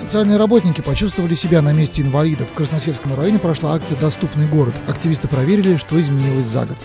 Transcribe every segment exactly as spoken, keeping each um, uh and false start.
Социальные работники почувствовали себя на месте инвалидов. В Красносельском районе прошла акция «Доступный город». Активисты проверили, что изменилось за год.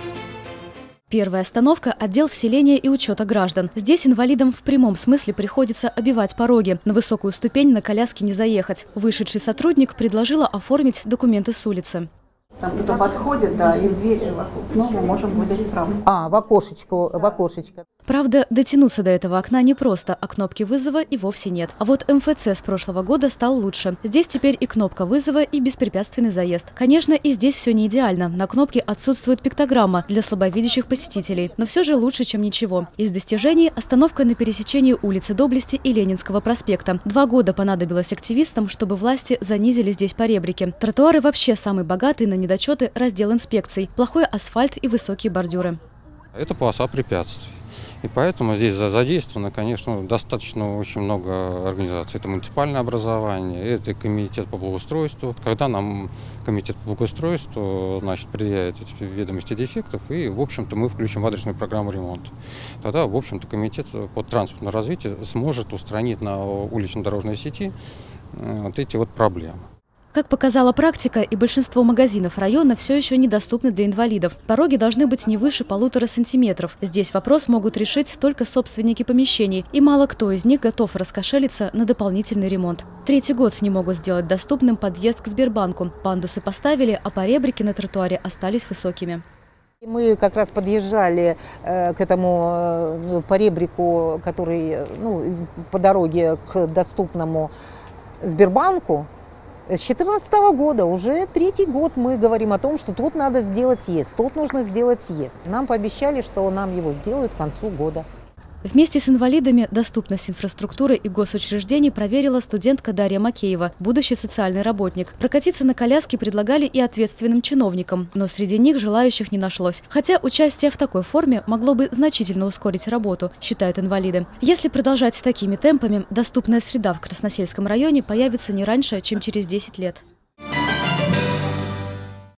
Первая остановка – отдел вселения и учета граждан. Здесь инвалидам в прямом смысле приходится обивать пороги. На высокую ступень на коляске не заехать. Вышедший сотрудник предложила оформить документы с улицы. Там кто-то подходит, да, и в дверь вокруг. Ну, мы можем выдать справку. А, в окошечко, в окошечко. Правда, дотянуться до этого окна непросто, а кнопки вызова и вовсе нет. А вот эм эф цэ с прошлого года стал лучше. Здесь теперь и кнопка вызова, и беспрепятственный заезд. Конечно, и здесь все не идеально. На кнопке отсутствует пиктограмма для слабовидящих посетителей. Но все же лучше, чем ничего. Из достижений – остановка на пересечении улицы Доблести и Ленинского проспекта. Два года понадобилось активистам, чтобы власти занизили здесь поребрики. Тротуары вообще самый богатый на недочеты раздел инспекций. Плохой асфальт и высокие бордюры. Это полоса препятствий. И поэтому здесь задействовано, конечно, достаточно очень много организаций. Это муниципальное образование, это комитет по благоустройству. Когда нам комитет по благоустройству, значит, предъявит эти ведомости дефектов, и, в общем-то, мы включим в адресную программу ремонта. Тогда, в общем-то, комитет по транспортному развитию сможет устранить на улично-дорожной сети вот эти вот проблемы. Как показала практика, и большинство магазинов района все еще недоступны для инвалидов. Пороги должны быть не выше полутора сантиметров. Здесь вопрос могут решить только собственники помещений, и мало кто из них готов раскошелиться на дополнительный ремонт. Третий год не могут сделать доступным подъезд к Сбербанку. Пандусы поставили, а поребрики на тротуаре остались высокими. Мы как раз подъезжали э, к этому э, поребрику, который ну, по дороге к доступному Сбербанку. С две тысячи четырнадцатого года, уже третий год мы говорим о том, что тут надо сделать съезд, тут нужно сделать съезд. Нам пообещали, что нам его сделают к концу года. Вместе с инвалидами доступность инфраструктуры и госучреждений проверила студентка Дарья Макеева, будущий социальный работник. Прокатиться на коляске предлагали и ответственным чиновникам, но среди них желающих не нашлось. Хотя участие в такой форме могло бы значительно ускорить работу, считают инвалиды. Если продолжать такими темпами, доступная среда в Красносельском районе появится не раньше, чем через десять лет.